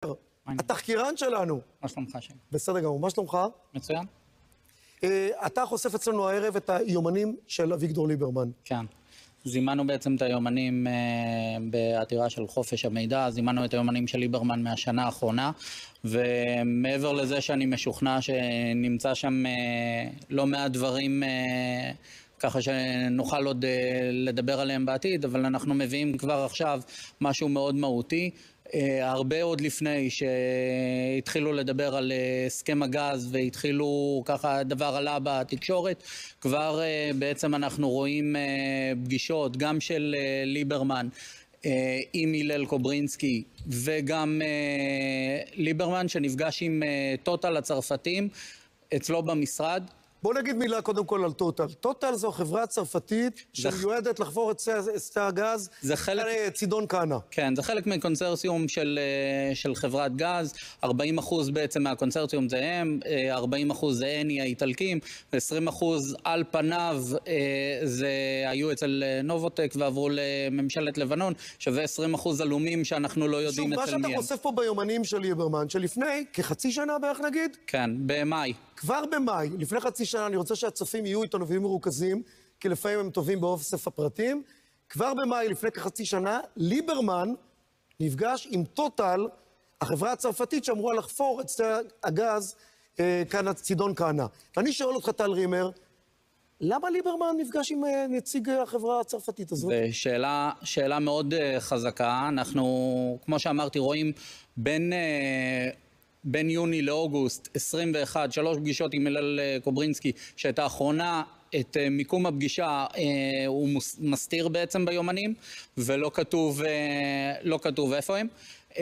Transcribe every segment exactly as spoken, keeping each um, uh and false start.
התחקירן שלנו. מה שלומך שם? בסדר גמור, מה שלומך? מצוין. אתה חושף אצלנו הערב את היומנים של אביגדור ליברמן. כן. זימנו בעצם את היומנים בעתירה של חופש המידע, זימנו את היומנים של ליברמן מהשנה האחרונה, ומעבר לזה שאני משוכנע שנמצא שם לא מעט דברים ככה שנוכל עוד לדבר עליהם בעתיד, אבל אנחנו מביאים כבר עכשיו משהו מאוד מהותי, הרבה עוד לפני שהתחילו לדבר על הסכם הגז והתחילו ככה הדבר עלה בתקשורת, כבר בעצם אנחנו רואים פגישות גם של ליברמן עם הלל קוברינסקי וגם ליברמן שנפגש עם טוטל הצרפתים אצלו במשרד. בוא נגיד מילה קודם כל על טוטל. טוטל זו חברה הצרפתית שמיועדת לחפור את שדה הגז צידון כהנא. כן, זה חלק מקונסורציום של, של חברת גז, ארבעים אחוז בעצם מהקונסורציום זה הם, ארבעים אחוז זה אני האיטלקים, עשרים אחוז על פניו זה היו אצל נובוטק ועברו לממשלת לבנון, שווה עשרים אחוז עלומים שאנחנו לא יודעים אצל מי הם. מה שאתה חושף פה ביומנים של ליברמן, שלפני כחצי שנה בערך נגיד? כן, במאי. כבר במאי, לפני חצי שנה, אני רוצה שהצופים יהיו איתנו ויהיו מרוכזים, כי לפעמים הם טובים באוסף הפרטים. כבר במאי, לפני כחצי שנה, ליברמן נפגש עם טוטל, החברה הצרפתית שאמורה לחפור את שדה הגז כאן צידון כהנא. ואני שואל אותך, טל רימר, למה ליברמן נפגש עם נציג החברה הצרפתית הזאת? שאלה, שאלה מאוד חזקה. אנחנו, כמו שאמרתי, רואים בין... בין יוני לאוגוסט עשרים ואחת, שלוש פגישות עם הלל קוברינסקי, שאת האחרונה, את מיקום הפגישה הוא מסתיר בעצם ביומנים, ולא כתוב, לא כתוב איפה הם.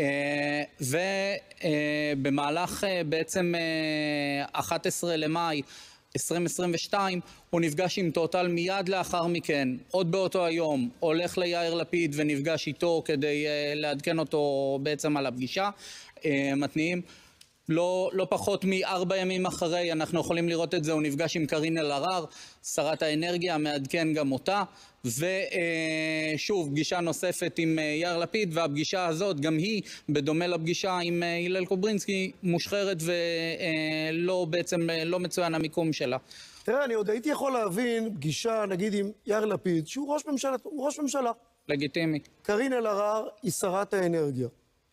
ובמהלך בעצם אחד עשר למאי עשרים עשרים ושתיים, הוא נפגש עם טוטל מיד לאחר מכן, עוד באותו היום, הולך ליאיר לפיד ונפגש איתו כדי לעדכן אותו בעצם על הפגישה. מתניעים. לא, לא פחות מארבע ימים אחרי, אנחנו יכולים לראות את זה, הוא נפגש עם קארין אלהרר, שרת האנרגיה, מעדכן גם אותה, ושוב, פגישה נוספת עם יאיר לפיד, והפגישה הזאת, גם היא, בדומה לפגישה עם הלל קוברינסקי, מושחרת ולא בעצם, לא מצוין המיקום שלה. תראה, אני עוד הייתי יכול להבין פגישה, נגיד, עם יאיר לפיד, שהוא ראש ממשלה, הוא ראש ממשלה. לגיטימי. קארין אלהרר היא שרת האנרגיה.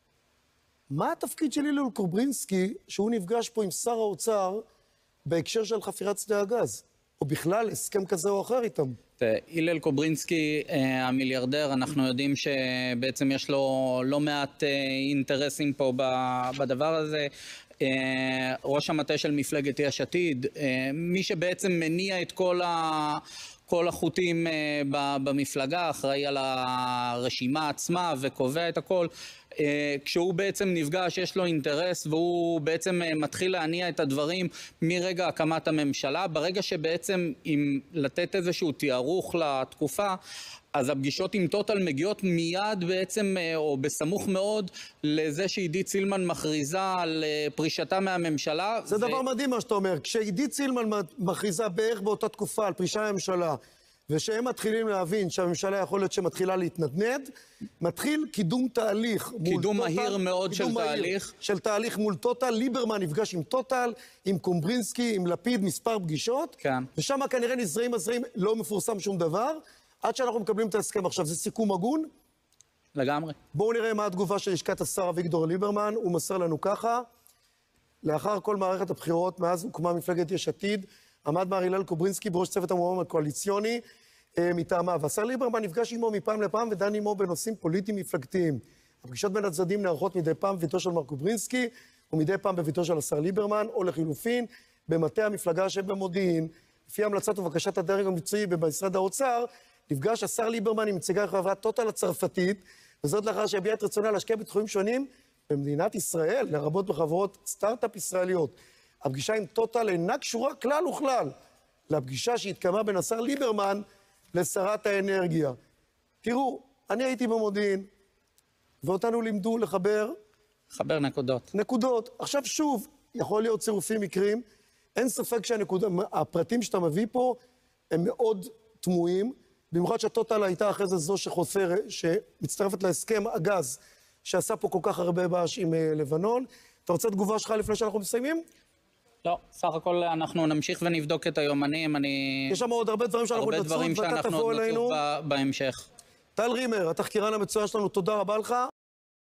מה התפקיד של הלל קוברינסקי שהוא נפגש פה עם שר האוצר בהקשר של חפירת שדה הגז? או בכלל הסכם כזה או אחר איתם? הלל קוברינסקי המיליארדר, אנחנו יודעים שבעצם יש לו לא מעט אינטרסים פה בדבר הזה. ראש המטה של מפלגת יש עתיד, מי שבעצם מניע את כל ה... כל החוטים במפלגה, אחראי על הרשימה עצמה וקובע את הכל. כשהוא בעצם נפגש, יש לו אינטרס, והוא בעצם מתחיל להניע את הדברים מרגע הקמת הממשלה. ברגע שבעצם אם לתת איזשהו תיארוך לתקופה, אז הפגישות עם טוטל מגיעות מיד בעצם, או בסמוך מאוד, לזה שעידית סילמן מכריזה על פרישתה מהממשלה. זה ו... דבר מדהים מה שאתה אומר. כשעידית סילמן מכריזה בערך באותה תקופה על פרישה מהממשלה, ושהם מתחילים להבין שהממשלה יכול להיות שמתחילה להתנדנד, מתחיל קידום תהליך. קידום מהיר מאוד של תהליך. של תהליך מול טוטל. ליברמן נפגש עם טוטל, עם קוברינסקי, עם לפיד, מספר פגישות. כן. ושם כנראה נזרעים הזרעים, לא מפורסם שום דבר. עד שאנחנו מקבלים את ההסכם עכשיו, זה סיכום הגון? לגמרי. בואו נראה מה התגובה של לשכת השר אביגדור ליברמן. הוא מסר לנו ככה: לאחר כל מערכת הבחירות, מאז הוקמה מפלגת יש עתיד, עמד מר הלל קוברינסקי בראש צוות המועמד הקואליציוני אה, מטעמה. והשר ליברמן נפגש עמו מפעם לפעם ודן עמו בנושאים פוליטיים מפלגתיים. הפגישות בין הצדדים נערכות מדי פעם בביתו של מר קוברינסקי, ומדי פעם בביתו של השר ליברמן, או לחילופין, במטה המפלגה שבמודיעין. לפי המלצת ובקשת הדרג המקצועי במשרד האוצר, נפגש השר ליברמן עם נציגי חברת טוטל הצרפתית, וזאת לאחר שהביע את רצונה להשקיע בתחומים שונים במדינת ישראל, לרבות בחברות סטארט-אפ ישראליות. הפגישה עם טוטל אינה קשורה כלל וכלל לפגישה שהתקיימה בין השר ליברמן לשרת האנרגיה. תראו, אני הייתי במודיעין, ואותנו לימדו לחבר... לחבר נקודות. נקודות. עכשיו שוב, יכול להיות צירופים מקרים, אין ספק שהפרטים שאתה מביא פה הם מאוד תמוהים, במיוחד שהטוטל הייתה אחרי זה זו שחופר, שמצטרפת להסכם הגז שעשה פה כל כך הרבה באש עם אה, לבנון. אתה רוצה תגובה שלך לפני שאנחנו מסיימים? לא, סך הכל אנחנו נמשיך ונבדוק את היומנים, אני... יש שם עוד הרבה דברים שאנחנו הרבה נצוד, דברים ואתה שאנחנו תבוא עוד אלינו. נצוד בהמשך. טל רימר, התחקירן המצוין שלנו, תודה רבה לך.